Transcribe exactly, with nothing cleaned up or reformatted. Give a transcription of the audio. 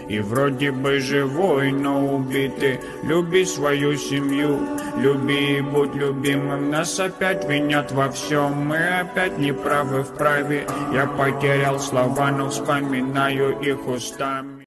И вроде бы живой, но убитый. Люби свою семью, люби и будь любимым. Нас опять винят во всем, мы опять неправы в праве. Я потерял слова, но вспоминаю их устами.